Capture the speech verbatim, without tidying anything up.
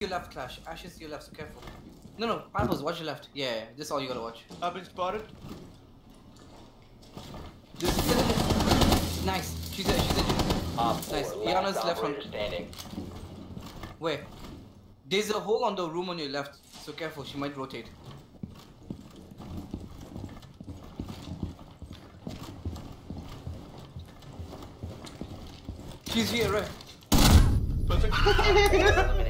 your left, Clash. Ash is to your left, so careful. No, no, Pineapples, watch your left. Yeah, yeah, this is all you gotta watch. I've been spotted. This is nice. She's a, she's a. Op four, Nice. last Iana's left operator from. standing. Where? There's a hole on the room on your left, so careful. She might rotate. She's here, right? Perfect. Op four eliminated.